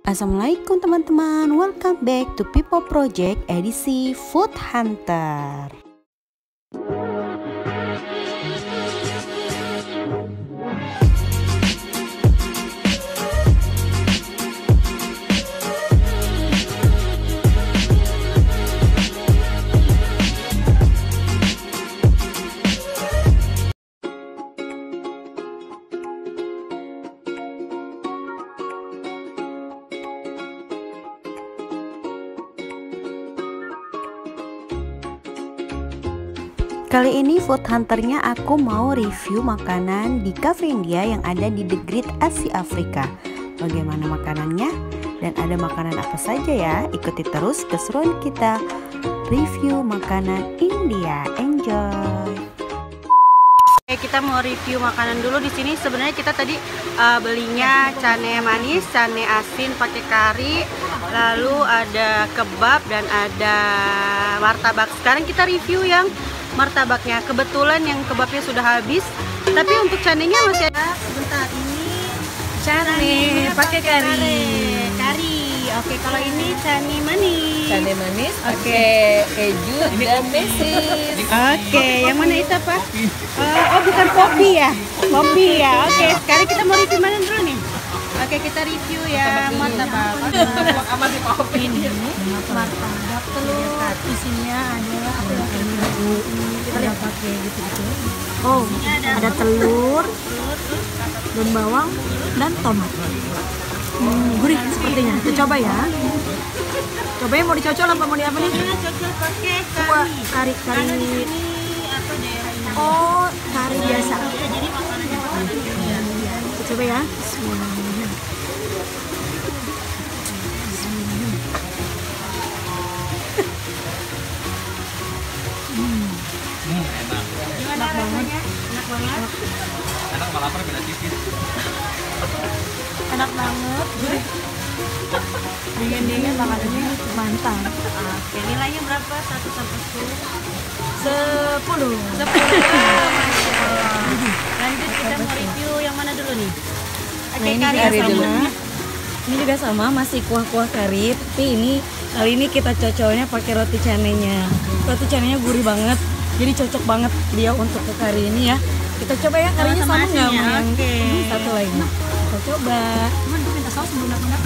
Assalamualaikum teman-teman, welcome back to People Project edisi Food Hunter. Kali ini food hunternya aku mau review makanan di Cafe India yang ada di The Great Asia Afrika. Bagaimana makanannya dan ada makanan apa saja ya? Ikuti terus keseruan kita review makanan India. Enjoy. Oke, kita mau review makanan dulu di sini. Sebenarnya kita tadi belinya cane manis, cane asin pakai kari, lalu ada kebab dan ada martabak. Sekarang kita review yang martabaknya. Kebetulan yang kebabnya sudah habis, tapi untuk canenya masih ada. Sebentar, ini cane pakai kari. Oke, kalau ini cane manis. Cane manis pakai keju dan mesis. Oke, yang mana itu apa? Oh, bukan popi ya? Popi ya. Oke, sekarang kita mau review mana dulu nih? Oke, kita review ya martabak. Ini martabak telur. Isinya ada kita lihat pakai gitu. Oh, ada telur, dan bawang dan tomat. Gurih sepertinya. Kita coba ya. Cobain mau dicocol apa mau di apa nih? Cocol pakai kari. Kari. Oh, kari biasa. Jadi makanannya kita coba ya. Enak banget. Enak malah lapar beda tipis. Enak banget. Dingin-dingin makanannya mantap. Oke, nilainya berapa? 1 sampai 10? 10. Lanjut kita mau review yang mana dulu nih? Nah, ini kari dulu. Ini juga sama, masih kuah-kuah kari, tapi kali ini kita cocolnya pakai roti canenya. Roti canenya gurih banget, jadi cocok banget dia untuk ke kari ini ya. Kita coba ya, karinya sama nggak sama yang satu lagi? Kita coba. Minta saus menggunakan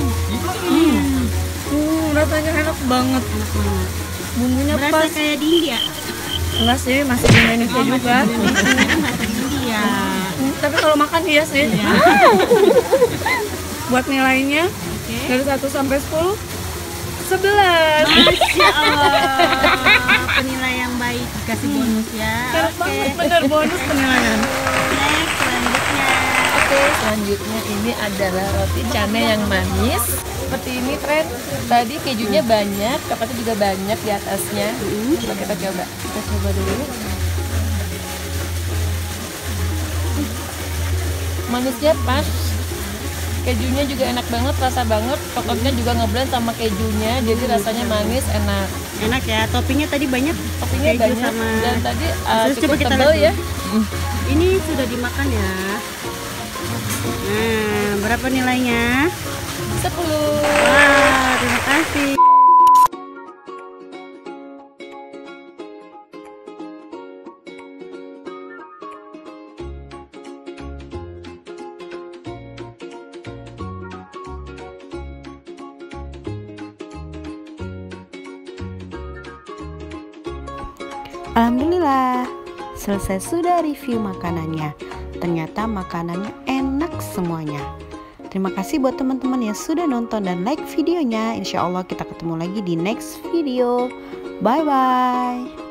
Rasanya enak banget. Bumbunya berasa pas. kayak di India. Enggak sih, masih di Indonesia juga. India. Tapi kalau makan iya sih. Buat nilainya dari 1 sampai 10, 11. Masya Allah. Penilaian yang baik, kasih bonus ya. Enak banget, bener bonus penilaian. Next, selanjutnya. Oke, selanjutnya ini adalah roti cane yang manis. Seperti ini tren. Tadi kejunya banyak, coklatnya juga banyak di atasnya. Coba kita coba. Kita coba dulu. Manisnya pas. Kejunya juga enak banget, rasa banget. Coklatnya juga ngeblend sama kejunya, jadi rasanya manis, enak. Enak ya, toppingnya tadi banyak. Toppingnya Keju banyak sama... dan tadi Coba cukup kita tebal lihat ya. Ini sudah dimakan ya. Nah, berapa nilainya? 10. Wah, terima kasih. Alhamdulillah, selesai sudah review makanannya. Ternyata makanannya enak semuanya. Terima kasih buat teman-teman yang sudah nonton dan like videonya. Insya Allah kita ketemu lagi di next video. Bye bye.